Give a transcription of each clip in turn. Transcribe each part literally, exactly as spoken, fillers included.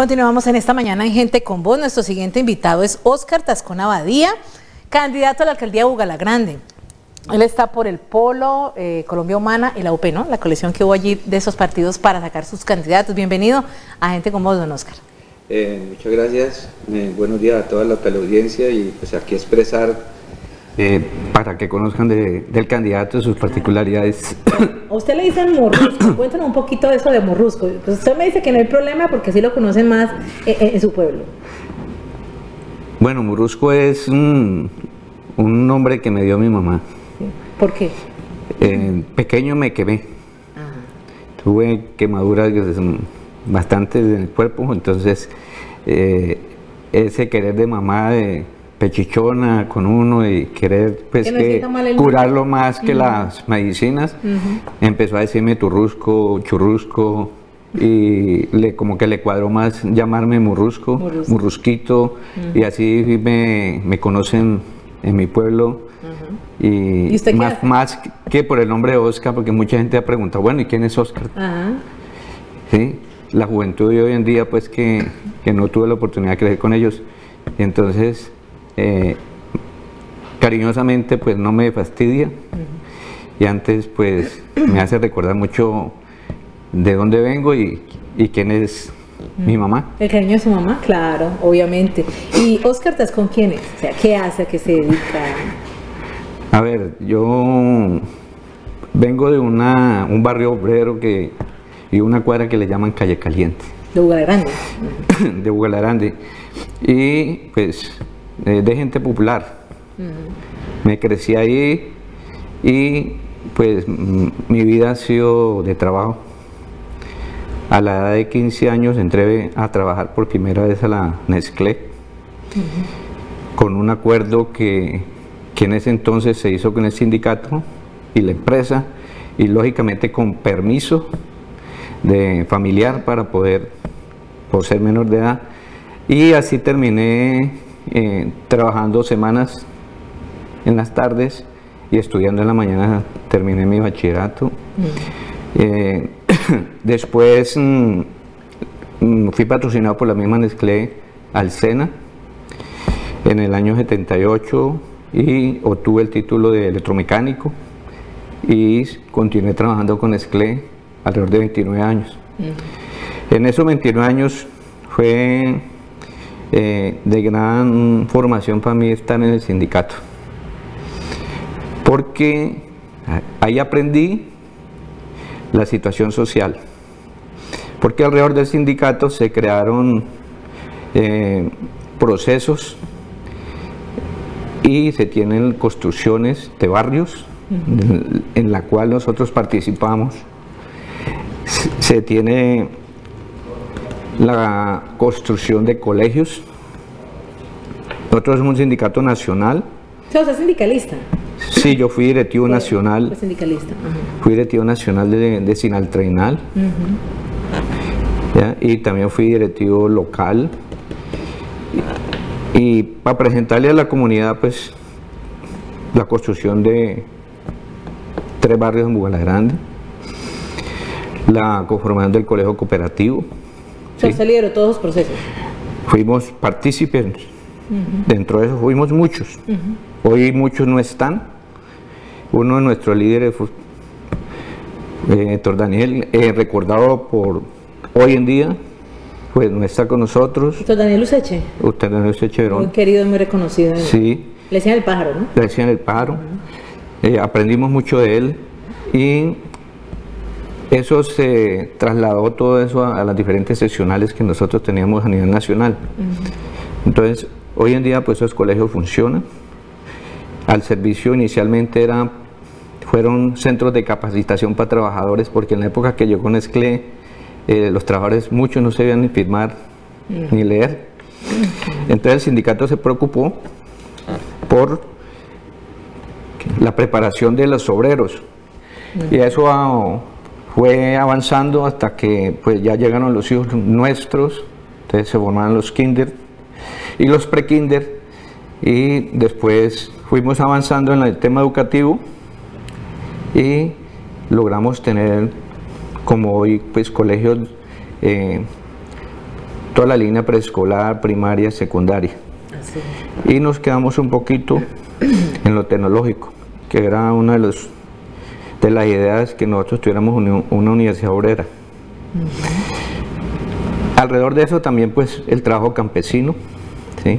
Continuamos en esta mañana en Gente con Voz. Nuestro siguiente invitado es Óscar Tascón Abadía, candidato a la alcaldía de Bugalagrande. Él está por el Polo, eh, Colombia Humana y la U P, ¿no? La coalición que hubo allí de esos partidos para sacar sus candidatos. Bienvenido a Gente con Voz, don Óscar. Eh, muchas gracias. Eh, buenos días a toda la teleaudiencia y pues aquí expresar eh, para que conozcan de, del candidato, sus particularidades. A usted le dicen Morrusco. Cuéntanos un poquito de eso de Morrusco. Pues usted me dice que no hay problema porque sí lo conocen más eh, eh, en su pueblo. Bueno, Morrusco es un, un nombre que me dio mi mamá. Sí. ¿Por qué? Eh, pequeño me quemé. Ajá. Tuve quemaduras bastante en el cuerpo, entonces eh, ese querer de mamá de pechichona con uno y querer pues que que curarlo más que uh-huh. las medicinas, uh-huh. empezó a decirme turrusco, churrusco, y le, como que le cuadró más llamarme Morrusco, Morrusco. Murrusquito, uh-huh. y así me, me conocen en mi pueblo. Uh-huh. Y, ¿Y más, más que por el nombre de Óscar, porque mucha gente ha preguntado, bueno, ¿y quién es Óscar? Uh-huh. ¿Sí? La juventud de hoy en día, pues que, que no tuve la oportunidad de crecer con ellos, y entonces eh, cariñosamente pues no me fastidia, uh-huh. y antes pues me hace recordar mucho de dónde vengo y, y quién es uh-huh. mi mamá. El cariño de su mamá, claro, obviamente. ¿Y Óscar Tascón quién es? O sea, ¿qué hace? ¿A qué se dedica? A ver, yo vengo de una, un barrio obrero que y una cuadra que le llaman Calle Caliente. ¿De Bugalagrande? De Bugalagrande. Y pues eh, de gente popular. Uh-huh. Me crecí ahí y pues mi vida ha sido de trabajo. A la edad de quince años entré a trabajar por primera vez a la Nestlé, uh-huh. con un acuerdo que, que en ese entonces se hizo con el sindicato y la empresa, y lógicamente con permiso de familiar para poder, por ser menor de edad, y así terminé eh, trabajando semanas en las tardes y estudiando en la mañana. Terminé mi bachillerato. Mm. Eh, después mm, fui patrocinado por la misma Nestlé al SENA en el año setenta y ocho y obtuve el título de electromecánico y continué trabajando con Nestlé alrededor de veintinueve años. Uh-huh. En esos veintinueve años fue eh, de gran formación para mí estar en el sindicato, porque ahí aprendí la situación social, porque alrededor del sindicato se crearon eh, procesos y se tienen construcciones de barrios, uh-huh. en, en la cual nosotros participamos. Se tiene la construcción de colegios. Nosotros somos un sindicato nacional. ¿Sos sindicalista? Sí, yo fui directivo fue, nacional. Fue sindicalista. Uh-huh. Fui directivo nacional de, de Sinaltrainal. Uh-huh. ¿Ya? Y también fui directivo local. Y, y para presentarle a la comunidad, pues, la construcción de tres barrios en Bugalagrande, la conformación del colegio cooperativo. O sea, ¿sí? ¿Se lideró todos los procesos? Fuimos partícipes, uh-huh. dentro de eso fuimos muchos. Uh-huh. Hoy muchos no están. Uno de nuestros líderes fue eh, Héctor Daniel, eh, recordado por hoy en día, pues no está con nosotros. ¿Héctor Daniel Useche? Héctor Daniel Useche Verón. Muy querido y muy reconocido. Sí. Le decían el pájaro, ¿no? Le decían el pájaro. Uh-huh. eh, aprendimos mucho de él y eso se trasladó todo eso a, a las diferentes seccionales que nosotros teníamos a nivel nacional. Uh-huh. Entonces, hoy en día pues esos colegios funcionan. Al servicio inicialmente era, fueron centros de capacitación para trabajadores, porque en la época que llegó Nestlé, eh, los trabajadores muchos no sabían ni firmar, uh-huh. ni leer. Uh-huh. Entonces el sindicato se preocupó por la preparación de los obreros. Uh-huh. Y eso ha, fue avanzando hasta que pues ya llegaron los hijos nuestros, entonces se formaron los kinder y los pre-kinder, y después fuimos avanzando en el tema educativo y logramos tener como hoy pues colegios eh, toda la línea preescolar, primaria, secundaria. Así. Y nos quedamos un poquito en lo tecnológico, que era una de, los, de las ideas que nosotros tuviéramos una, una universidad obrera. Uh-huh. Alrededor de eso también pues el trabajo campesino, ¿sí?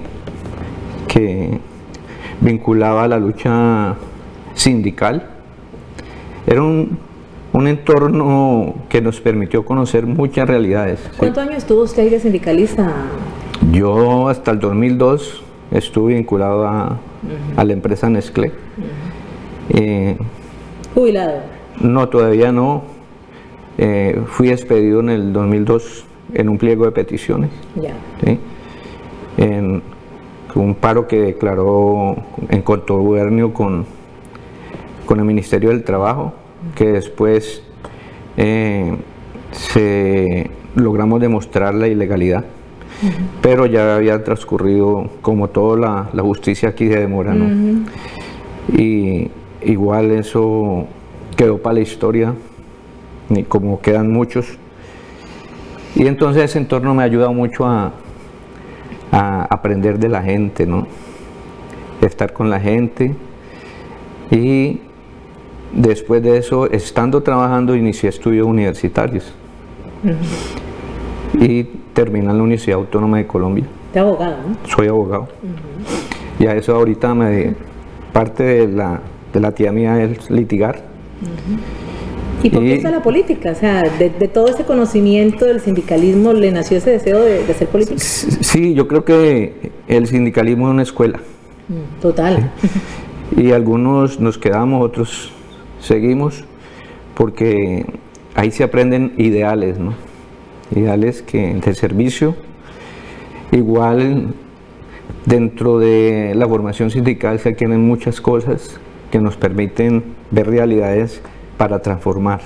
Que vinculaba a la lucha sindical. Era un, un entorno que nos permitió conocer muchas realidades. ¿Cuántos ¿sí? años estuvo usted ahí de sindicalista? Yo hasta el dos mil dos estuve vinculado a, uh-huh. a la empresa Nestlé. Uh-huh. eh, ¿Jubilado? No, todavía no. Eh, fui despedido en el dos mil dos en un pliego de peticiones. Ya. ¿Sí? En un paro que declaró en contubernio con, con el Ministerio del Trabajo, uh-huh. que después eh, se, logramos demostrar la ilegalidad. Uh-huh. Pero ya había transcurrido, como toda la, la justicia aquí se demora, ¿no? Uh-huh. Y igual eso quedó para la historia, y como quedan muchos. Y entonces ese entorno me ha ayudado mucho a, a aprender de la gente, ¿no? Estar con la gente. Y después de eso, estando trabajando, inicié estudios universitarios. Uh-huh. Y terminé en la Universidad Autónoma de Colombia. ¿De abogado, no? Soy abogado. Uh-huh. Y a eso ahorita me, parte de la, de la tía mía es litigar. Uh-huh. ¿Y por qué está la política? O sea, de, de todo ese conocimiento del sindicalismo, ¿le nació ese deseo de, de ser político? Sí, yo creo que el sindicalismo es una escuela. Mm, total. Y algunos nos quedamos, otros seguimos, porque ahí se aprenden ideales, ¿no? Ideales que de servicio. Igual dentro de la formación sindical se adquieren muchas cosas que nos permiten ver realidades para transformar.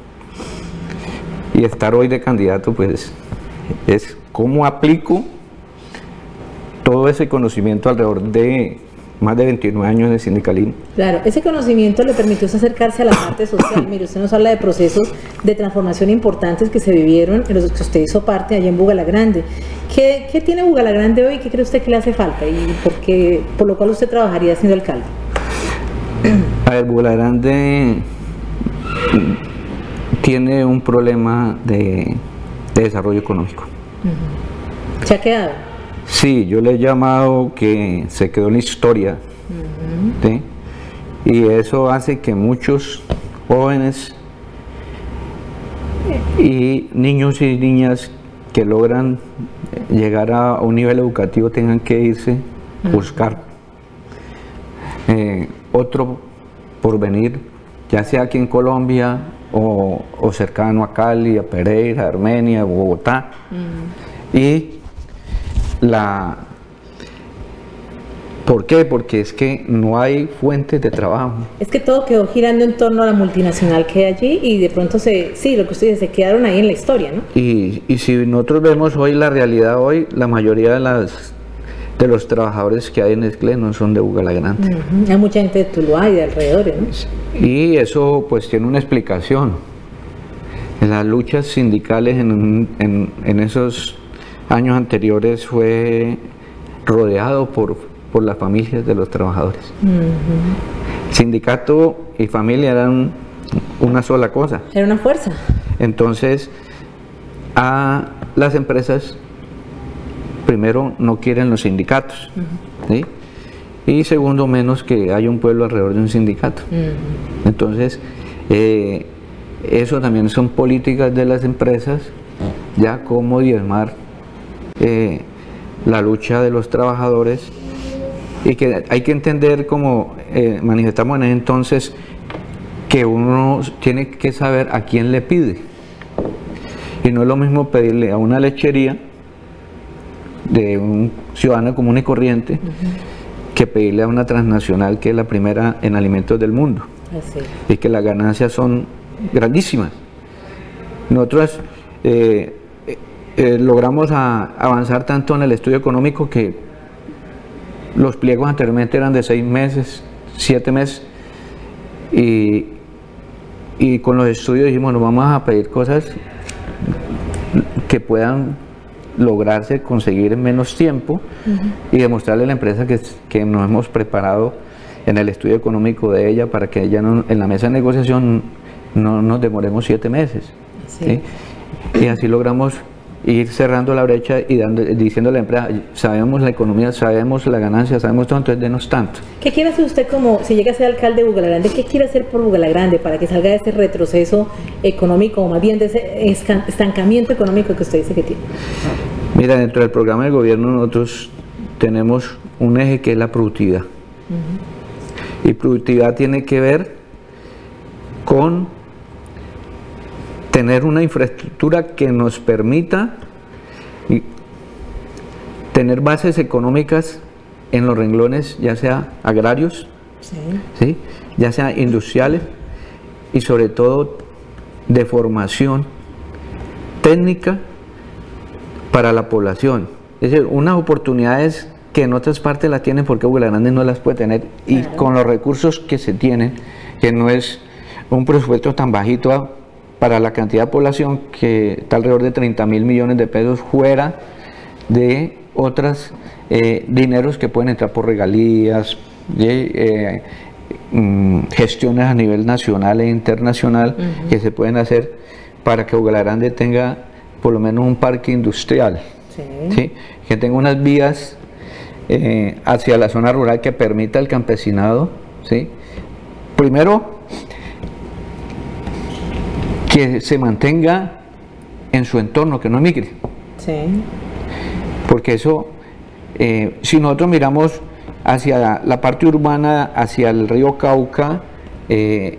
Y estar hoy de candidato pues es cómo aplico todo ese conocimiento alrededor de más de veintinueve años de sindicalismo. Claro, ese conocimiento le permitió acercarse a la parte social. Mire, usted nos habla de procesos de transformación importantes que se vivieron, en los que usted hizo parte allá en Bugalagrande. ¿Qué, qué tiene Bugalagrande hoy? ¿Qué cree usted que le hace falta? ¿Y por qué, por lo cual usted trabajaría siendo alcalde? A ver, Bugalagrande tiene un problema de, de desarrollo económico. Uh-huh. ¿Se ha quedado? Sí, yo le he llamado que se quedó en la historia. Uh-huh. ¿Sí? Y eso hace que muchos jóvenes y niños y niñas que logran llegar a un nivel educativo tengan que irse a buscar eh, otro porvenir, ya sea aquí en Colombia o, o cercano a Cali, a Pereira, a Armenia, a Bogotá. Uh-huh. Y la ¿por qué? Porque es que no hay fuentes de trabajo. Es que todo quedó girando en torno a la multinacional que hay allí y de pronto se, sí, lo que usted dice, se quedaron ahí en la historia, ¿no? Y, y si nosotros vemos hoy la realidad hoy, la mayoría de las de los trabajadores que hay en Nestlé no son de Bugalagrande. Uh-huh. Hay mucha gente de Tuluá y de alrededores, ¿no? Y eso pues tiene una explicación. En las luchas sindicales en, en, en esos años anteriores fue rodeado por, por las familias de los trabajadores. Uh-huh. Sindicato y familia eran una sola cosa. Era una fuerza. Entonces, a las empresas, primero, no quieren los sindicatos. Uh-huh. ¿Sí? Y segundo, menos que haya un pueblo alrededor de un sindicato. Uh-huh. Entonces, eh, eso también son políticas de las empresas, ya como diezmar Eh, la lucha de los trabajadores, y que hay que entender, como eh, manifestamos en ese entonces, que uno tiene que saber a quién le pide, y no es lo mismo pedirle a una lechería de un ciudadano común y corriente, uh-huh, que pedirle a una transnacional que es la primera en alimentos del mundo. Así. Y que las ganancias son grandísimas. Nosotros eh, Eh, logramos a, avanzar tanto en el estudio económico que los pliegos anteriormente eran de seis meses, siete meses, y, y con los estudios dijimos, nos vamos a pedir cosas que puedan lograrse conseguir en menos tiempo uh-huh. y demostrarle a la empresa que, que nos hemos preparado en el estudio económico de ella para que ella no, en la mesa de negociación no nos demoremos siete meses. Sí. ¿Sí? Y así logramos ir cerrando la brecha y dando, diciendo a la empresa, sabemos la economía, sabemos la ganancia, sabemos todo, entonces denos tanto. ¿Qué quiere hacer usted como, si llega a ser alcalde de Bugalagrande, qué quiere hacer por Bugalagrande para que salga de ese retroceso económico, o más bien de ese estancamiento económico que usted dice que tiene? Mira, dentro del programa de gobierno nosotros tenemos un eje que es la productividad. Uh-huh. Y productividad tiene que ver con tener una infraestructura que nos permita tener bases económicas en los renglones, ya sea agrarios, sí. ¿sí? ya sea industriales, y sobre todo de formación técnica para la población. Es decir, unas oportunidades que en otras partes las tienen porque Bugalagrande no las puede tener, y claro. con los recursos que se tienen, que no es un presupuesto tan bajito para la cantidad de población, que está alrededor de treinta mil millones de pesos fuera de otros eh, dineros que pueden entrar por regalías, de, eh, mm, gestiones a nivel nacional e internacional uh-huh. que se pueden hacer para que Bugalagrande tenga por lo menos un parque industrial, sí. ¿sí? que tenga unas vías eh, hacia la zona rural que permita al campesinado, ¿sí? primero, que se mantenga en su entorno, que no emigre. Sí. Porque eso, eh, si nosotros miramos hacia la, la parte urbana, hacia el río Cauca, eh,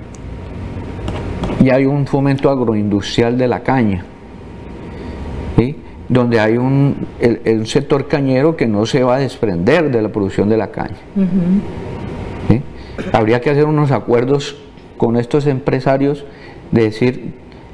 ya hay un fomento agroindustrial de la caña, ¿sí? donde hay un el, el sector cañero que no se va a desprender de la producción de la caña. Uh-huh. ¿Sí? Habría que hacer unos acuerdos con estos empresarios de decir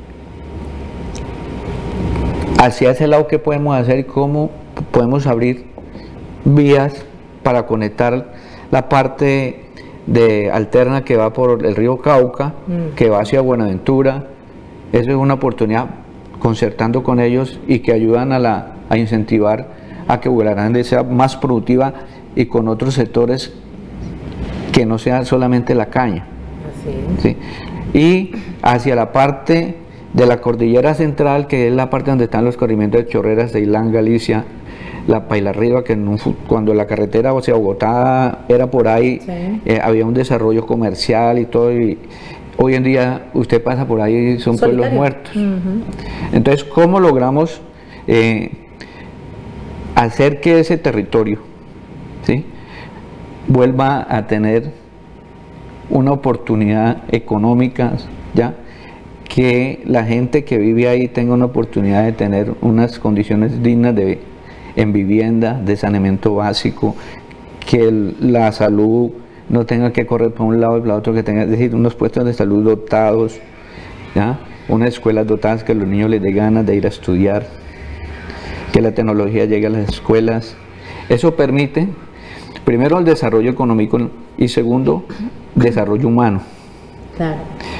hacia ese lado qué podemos hacer y cómo podemos abrir vías para conectar la parte de alterna que va por el río Cauca, mm. que va hacia Buenaventura. Eso es una oportunidad, concertando con ellos, y que ayudan a, la, a incentivar a que Bugalagrande sea más productiva y con otros sectores que no sea solamente la caña. Así es. ¿Sí? Y hacia la parte de la cordillera central, que es la parte donde están los corrimientos de Chorreras, de Ilán, Galicia, la Paila Arriba, que en un, cuando la carretera, o sea, Bogotá era por ahí, sí. eh, había un desarrollo comercial y todo, y hoy en día usted pasa por ahí y son Solitario. Pueblos muertos. Uh-huh. Entonces, ¿cómo logramos eh, hacer que ese territorio, ¿sí? vuelva a tener una oportunidad económica, ya que la gente que vive ahí tenga una oportunidad de tener unas condiciones dignas de, en vivienda, de saneamiento básico, que el, la salud no tenga que correr para un lado y para otro, que tenga, es decir, unos puestos de salud dotados, ¿ya? unas escuelas dotadas, que a los niños les dé ganas de ir a estudiar, que la tecnología llegue a las escuelas. Eso permite, primero, el desarrollo económico, y segundo, desarrollo humano. Claro.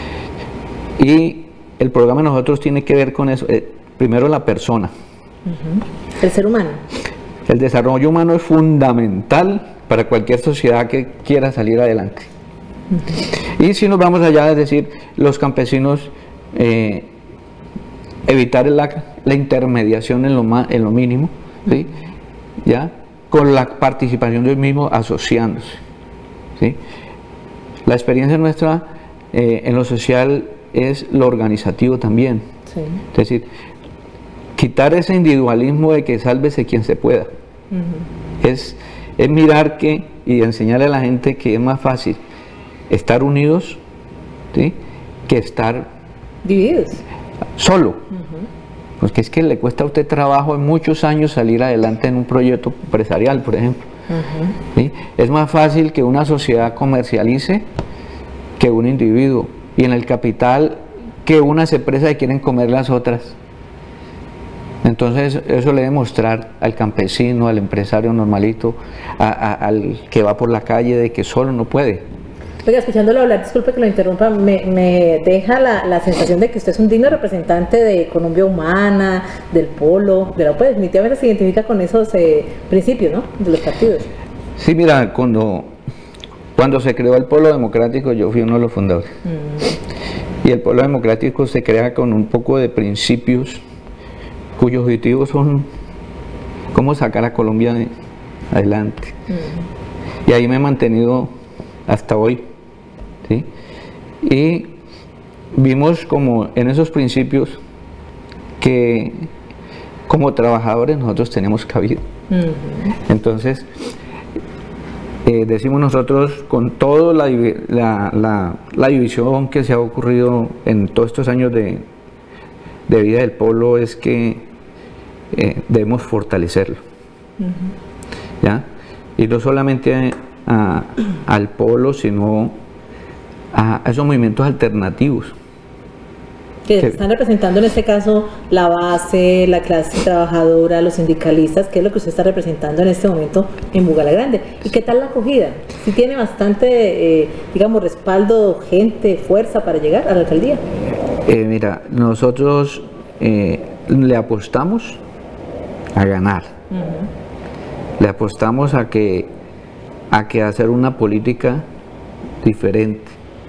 Y el programa de nosotros tiene que ver con eso. Eh, primero, la persona. Uh-huh. El ser humano. El desarrollo humano es fundamental para cualquier sociedad que quiera salir adelante. Uh-huh. Y si nos vamos allá, es decir, los campesinos, eh, evitar la, la intermediación en lo, ma, en lo mínimo, ¿sí? ¿Ya? Con la participación de ellos mismos, asociándose, ¿sí? La experiencia nuestra eh, en lo social es lo organizativo también. Sí. Es decir, quitar ese individualismo de que sálvese quien se pueda. Uh-huh. es, es mirar que y enseñarle a la gente que es más fácil estar unidos, ¿sí? que estar divididos. Solo. Uh-huh. Porque es que le cuesta a usted trabajo en muchos años salir adelante en un proyecto empresarial, por ejemplo. Uh-huh. ¿Sí? Es más fácil que una sociedad comercialice que un individuo, y en el capital que unas empresas quieren comer las otras. Entonces eso le debe mostrar al campesino, al empresario normalito, a, a, al que va por la calle, de que solo no puede. Oiga, escuchándolo hablar, disculpe que lo interrumpa, me, me deja la, la sensación de que usted es un digno representante de Colombia Humana, del Polo, de la U P, definitivamente se identifica con esos eh, principios, ¿no?, de los partidos. Sí, mira, cuando, cuando se creó el Polo Democrático, yo fui uno de los fundadores. Mm. Y el Polo Democrático se crea con un poco de principios cuyos objetivos son cómo sacar a Colombia de, adelante. Mm. Y ahí me he mantenido hasta hoy, ¿sí? Y vimos como en esos principios que como trabajadores nosotros tenemos cabida. Mm. Entonces, eh, decimos nosotros, con toda la, la, la, la división que se ha ocurrido en todos estos años de, de vida del Polo, es que eh, debemos fortalecerlo. Mm. ¿Ya? Y no solamente a, al Polo, sino a, a esos movimientos alternativos. Que, que están representando en este caso la base, la clase trabajadora, los sindicalistas, que es lo que usted está representando en este momento en Bugalagrande. ¿Y qué tal la acogida? ¿Sí tiene bastante, eh, digamos, respaldo, gente, fuerza para llegar a la alcaldía? Eh, mira, nosotros eh, le apostamos a ganar. Uh-huh. Le apostamos a que, a que hacer una política diferente,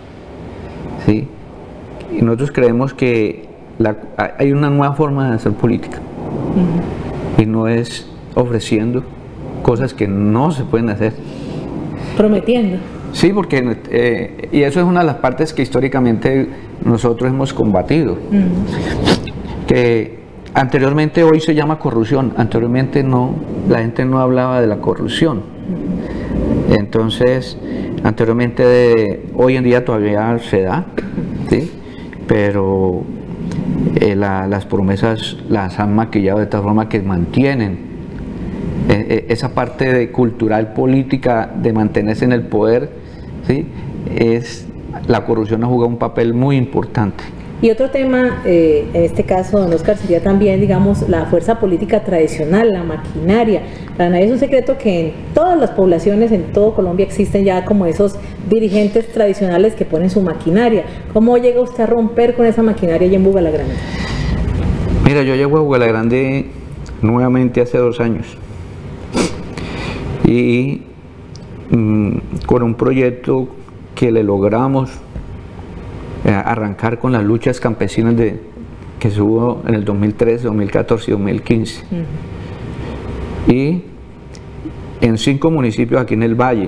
¿sí? Y nosotros creemos que la, hay una nueva forma de hacer política. Uh-huh. Y no es ofreciendo cosas que no se pueden hacer. Prometiendo. Sí, porque eh, y eso es una de las partes que históricamente nosotros hemos combatido. Uh-huh. Que anteriormente, hoy se llama corrupción, anteriormente no, la gente no hablaba de la corrupción. Uh-huh. Entonces, anteriormente, de, hoy en día todavía se da, ¿sí? Pero eh, la, las promesas las han maquillado de tal forma que mantienen eh, eh, esa parte de cultural política de mantenerse en el poder, ¿sí? Es, la corrupción ha jugado un papel muy importante. Y otro tema, eh, en este caso, don Oscar, sería también, digamos, la fuerza política tradicional, la maquinaria. Para nadie es un secreto que en todas las poblaciones, en todo Colombia, existen ya como esos dirigentes tradicionales que ponen su maquinaria. ¿Cómo llega usted a romper con esa maquinaria allá en Bugalagrande? Mira, yo llego a Bugalagrande nuevamente hace dos años. Y mmm, con un proyecto que le logramos arrancar con las luchas campesinas de, que se hubo en el dos mil trece, dos mil catorce y dos mil quince. Uh-huh. Y en cinco municipios aquí en el Valle.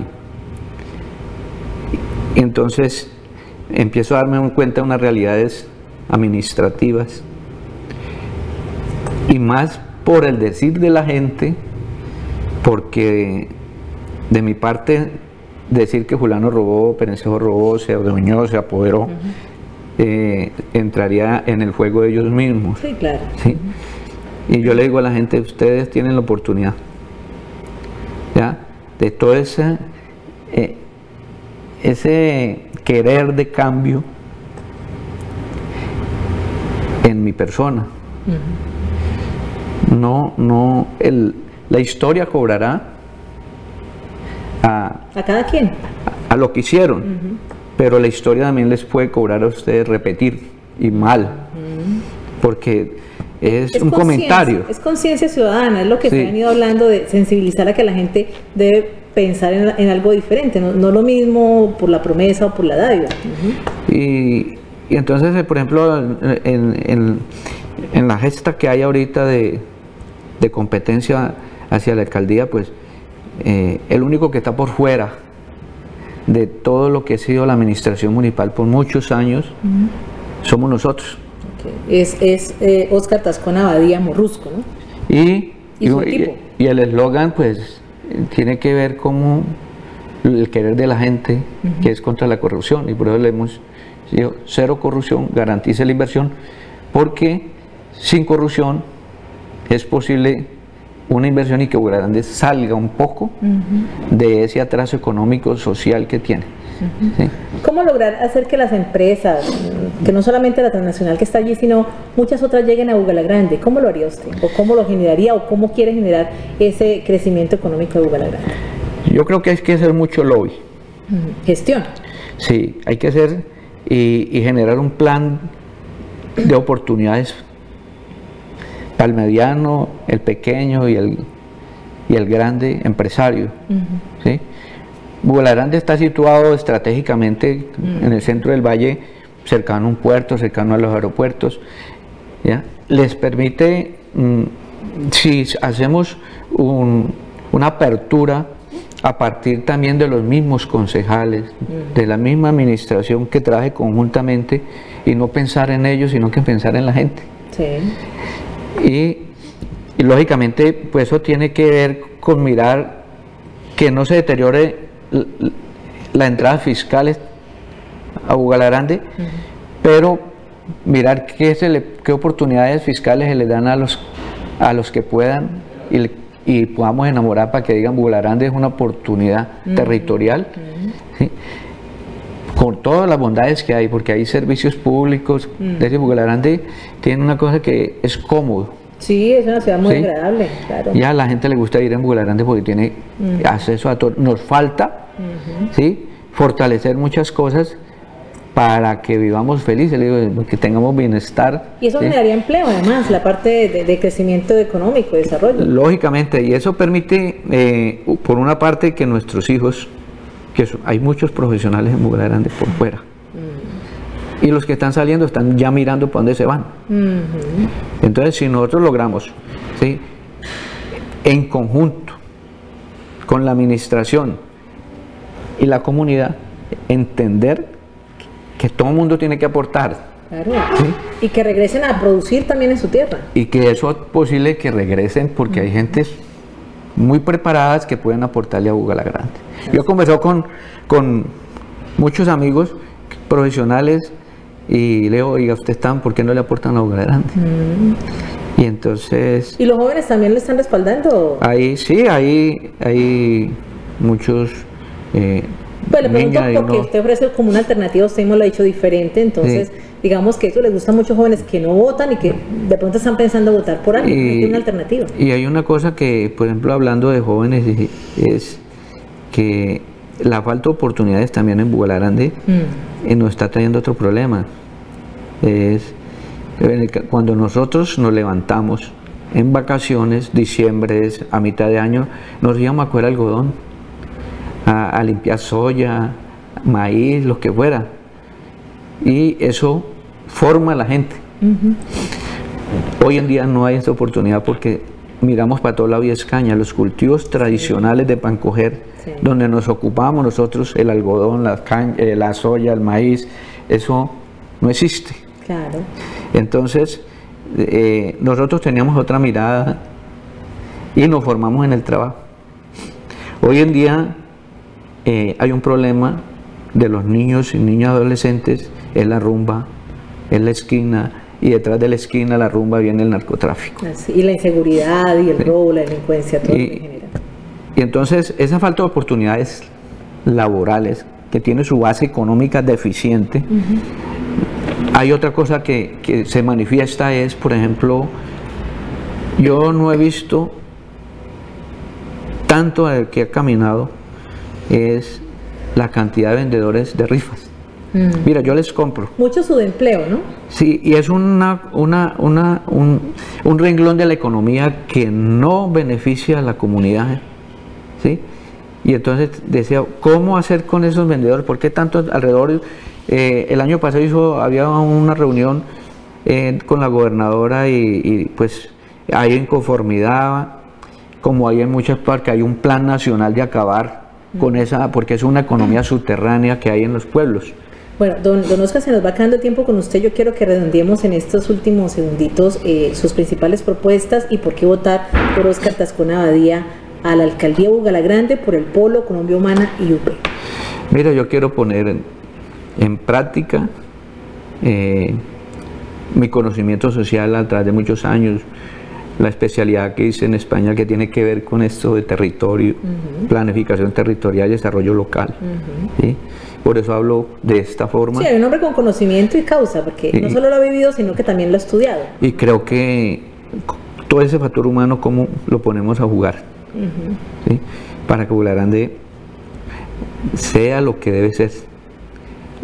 Y entonces empiezo a darme cuenta de unas realidades administrativas y más por el decir de la gente, porque de mi parte decir que fulano robó, Perencejo robó, se adueñó, se apoderó, uh-huh. eh, entraría en el juego de ellos mismos. Sí, claro. ¿Sí? Uh-huh. Y yo le digo a la gente, ustedes tienen la oportunidad, ¿ya?, de todo ese, eh, ese querer de cambio en mi persona. Uh-huh. No, no, el, la historia cobrará A, a cada quien, a, a lo que hicieron, uh-huh. pero la historia también les puede cobrar a ustedes repetir, y mal, uh-huh. porque es, es un comentario. Es conciencia ciudadana, es lo que sí. se han ido hablando, de sensibilizar a que la gente debe pensar en, en algo diferente, no, no lo mismo por la promesa o por la dádiva. Uh-huh. y, y entonces, por ejemplo, en, en, en la gesta que hay ahorita de, de competencia hacia la alcaldía, pues Eh, el único que está por fuera de todo lo que ha sido la administración municipal por muchos años, uh-huh. somos nosotros. Okay. Es, es eh, Oscar Tascón Abadía Morrusco, ¿no? Y, y, y, y el eslogan, pues, tiene que ver como el querer de la gente, uh-huh. que es contra la corrupción, y por eso le hemos dicho, cero corrupción, garantice la inversión, porque sin corrupción es posible una inversión y que Bugalagrande salga un poco uh-huh. de ese atraso económico, social que tiene. Uh-huh. ¿Sí? ¿Cómo lograr hacer que las empresas, que no solamente la transnacional que está allí, sino muchas otras lleguen a Bugalagrande? ¿Cómo lo haría usted? ¿O cómo lo generaría? ¿O cómo quiere generar ese crecimiento económico de Bugalagrande? Yo creo que hay que hacer mucho lobby. Uh-huh. Gestión. Sí, hay que hacer y, y generar un plan de oportunidades al mediano, el pequeño y el, y el grande empresario. Uh-huh. ¿Sí? Buga Grande está situado estratégicamente uh-huh. en el centro del valle, cercano a un puerto, cercano a los aeropuertos. ¿Ya? Les permite, mmm, si hacemos un, una apertura a partir también de los mismos concejales, uh-huh. de la misma administración que trabaje conjuntamente y no pensar en ellos, sino que pensar en la gente. Sí. Y, y lógicamente pues eso tiene que ver con mirar que no se deteriore la, la entrada fiscal a Buga Grande, uh-huh. pero mirar qué, se le, qué oportunidades fiscales se le dan a los, a los que puedan y, le, y podamos enamorar para que digan Buga Grande es una oportunidad uh-huh. territorial, uh-huh. ¿sí? Con todas las bondades que hay, porque hay servicios públicos. Mm. Desde Buga Grande tiene una cosa que es cómodo. Sí, es una ciudad muy ¿sí? agradable, claro. Ya a la gente le gusta ir en Buga Grande porque tiene mm. acceso a todo. Nos falta mm-hmm. ¿sí? fortalecer muchas cosas para que vivamos felices, digo, que tengamos bienestar. Y eso ¿sí? generaría empleo además, la parte de, de crecimiento económico, de desarrollo. Lógicamente, y eso permite, eh, por una parte, que nuestros hijos, que hay muchos profesionales en Buga Grande por fuera, mm. y los que están saliendo están ya mirando para dónde se van. Mm-hmm. Entonces, si nosotros logramos, ¿sí? en conjunto con la administración y la comunidad, entender que todo el mundo tiene que aportar. Claro. ¿Sí? Y que regresen a producir también en su tierra. Y que eso es posible que regresen porque mm. hay gentes muy preparadas que pueden aportarle a Buga Grande. Yo he conversado con, con muchos amigos profesionales y le digo, oiga, ¿ustedes están? ¿Por qué no le aportan a Buga Grande? Mm. Y entonces... ¿Y los jóvenes también lo están respaldando? Ahí sí, hay, hay muchos... Eh, pues le pregunto porque no... usted ofrece como una alternativa, usted mismo lo ha dicho diferente, entonces... Sí. Digamos que eso les gusta a muchos jóvenes que no votan y que de pronto están pensando votar por algo, y, una alternativa. Y hay una cosa que, por ejemplo, hablando de jóvenes, es que la falta de oportunidades también en Buga Grande mm. eh, nos está trayendo otro problema. Es cuando nosotros nos levantamos en vacaciones, diciembre, a mitad de año, nos íbamos a coger algodón, a, a limpiar soya, maíz, lo que fuera. Y eso forma a la gente. Uh-huh. Hoy en día no hay esta oportunidad porque miramos para todo lado y escaña, los cultivos tradicionales sí. de pancoger, sí. donde nos ocupamos nosotros, el algodón, la, caña, eh, la soya, el maíz, eso no existe. Claro. Entonces, eh, nosotros teníamos otra mirada y nos formamos en el trabajo. Hoy en día eh, hay un problema de los niños y niñas adolescentes, es la rumba, es la esquina, y detrás de la esquina, la rumba, viene el narcotráfico. Así, y la inseguridad, y el sí. robo, la delincuencia, todo y, lo que genera. Y entonces, esa falta de oportunidades laborales, que tiene su base económica deficiente, uh-huh. hay otra cosa que, que se manifiesta, es, por ejemplo, yo no he visto tanto al que ha caminado, es la cantidad de vendedores de rifas. Mm. Mira, yo les compro. Mucho subempleo, ¿no? Sí, y es una, una, una, un, un renglón de la economía que no beneficia a la comunidad, ¿sí? Y entonces decía, ¿cómo hacer con esos vendedores? ¿Por qué tantos alrededor? Eh, el año pasado hizo, había una reunión eh, con la gobernadora y, y pues hay inconformidad, como hay en muchas partes, hay un plan nacional de acabar mm. con esa, porque es una economía subterránea que hay en los pueblos. Bueno, don, don Oscar, se nos va quedando tiempo con usted. Yo quiero que redondeemos en estos últimos segunditos eh, sus principales propuestas y por qué votar por Oscar Tascón Abadía a la alcaldía Buga Grande por el Polo, Colombia Humana y U P. Mira, yo quiero poner en, en práctica eh, mi conocimiento social a través de muchos años, la especialidad que hice en España que tiene que ver con esto de territorio, uh-huh. planificación territorial y desarrollo local. Uh-huh. ¿Sí? Por eso hablo de esta forma. Sí, hay un hombre con conocimiento y causa, porque y, no solo lo ha vivido, sino que también lo ha estudiado. Y creo que todo ese factor humano, ¿cómo lo ponemos a jugar? Uh-huh. ¿Sí? Para que Buga Grande sea lo que debe ser.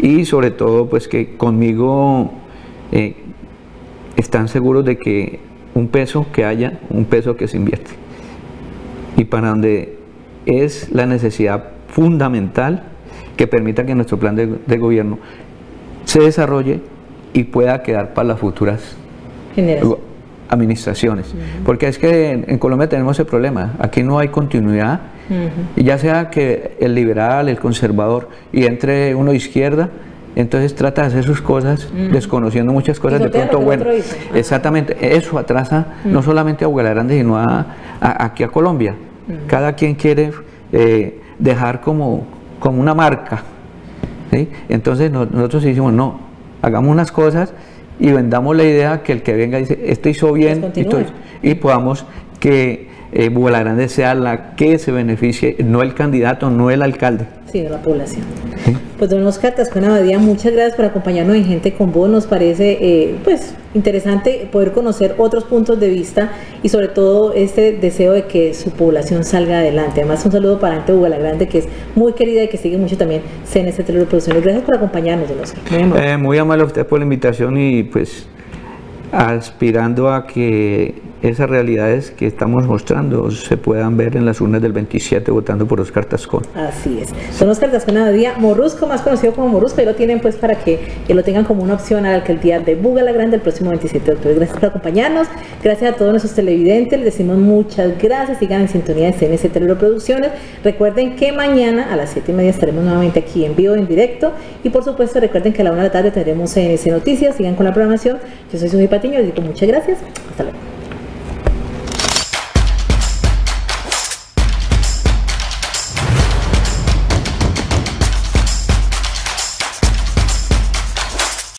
y sobre todo pues que conmigo eh, están seguros de que un peso que haya, un peso que se invierte, y para donde es la necesidad fundamental que permita que nuestro plan de, de gobierno se desarrolle y pueda quedar para las futuras generaciones, administraciones. Uh-huh. Porque es que en, en Colombia tenemos ese problema, aquí no hay continuidad, uh-huh. y ya sea que el liberal, el conservador, y entre uno de izquierda, entonces trata de hacer sus cosas, uh-huh. desconociendo muchas cosas de pronto bueno. Exactamente, eso atrasa uh-huh. no solamente a Buga la Grande, sino a, a, aquí a Colombia. Uh-huh. Cada quien quiere eh, dejar como, como una marca, ¿sí? Entonces no, nosotros decimos, no, hagamos unas cosas y vendamos la idea que el que venga dice, esto hizo bien, y, todo, y podamos que eh, Buga la Grande sea la que se beneficie, no el candidato, no el alcalde. Sí, de la población. ¿Sí? Pues don Óscar Tascón Abadía, muchas gracias por acompañarnos en Gente con Voz. Nos parece eh, pues interesante poder conocer otros puntos de vista y sobre todo este deseo de que su población salga adelante. Además, un saludo para Gente Buga la Grande, que es muy querida y que sigue mucho también C N C Teleproducciones. Gracias por acompañarnos, don Óscar. Muy amable. Eh, muy amable a usted por la invitación y pues aspirando a que esas realidades que estamos mostrando se puedan ver en las urnas del veintisiete votando por Óscar Tascón. Así es. Don Óscar Tascón Abadía, Morrusco, más conocido como Morrusco, y lo tienen pues para que, que lo tengan como una opción a la alcaldía de Buga la Grande el próximo veintisiete de octubre. Gracias por acompañarnos, gracias a todos nuestros televidentes, les decimos muchas gracias, sigan en sintonía de C N C Teleproducciones. Recuerden que mañana a las siete y media estaremos nuevamente aquí en vivo, en directo, y por supuesto recuerden que a la una de la tarde tendremos C N C Noticias. Sigan con la programación. Yo soy Susi Patiño, les digo muchas gracias, hasta luego.